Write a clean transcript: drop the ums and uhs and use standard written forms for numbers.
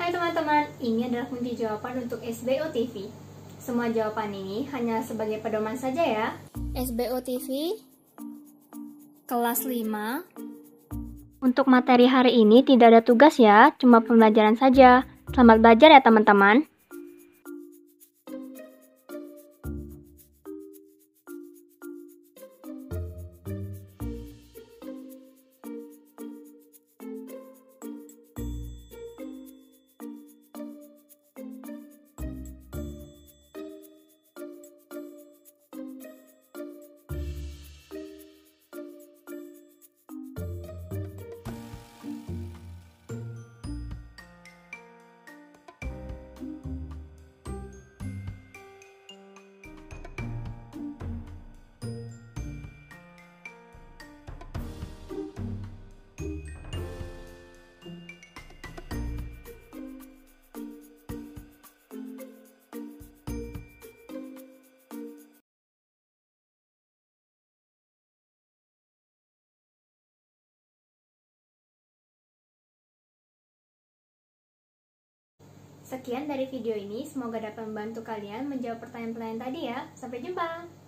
Hai teman-teman, ini adalah kunci jawaban untuk SBO TV. Semua jawaban ini hanya sebagai pedoman saja ya. SBO TV kelas 5. Untuk materi hari ini tidak ada tugas ya, cuma pembelajaran saja. Selamat belajar ya teman-teman. Sekian dari video ini, semoga dapat membantu kalian menjawab pertanyaan-pertanyaan tadi ya. Sampai jumpa!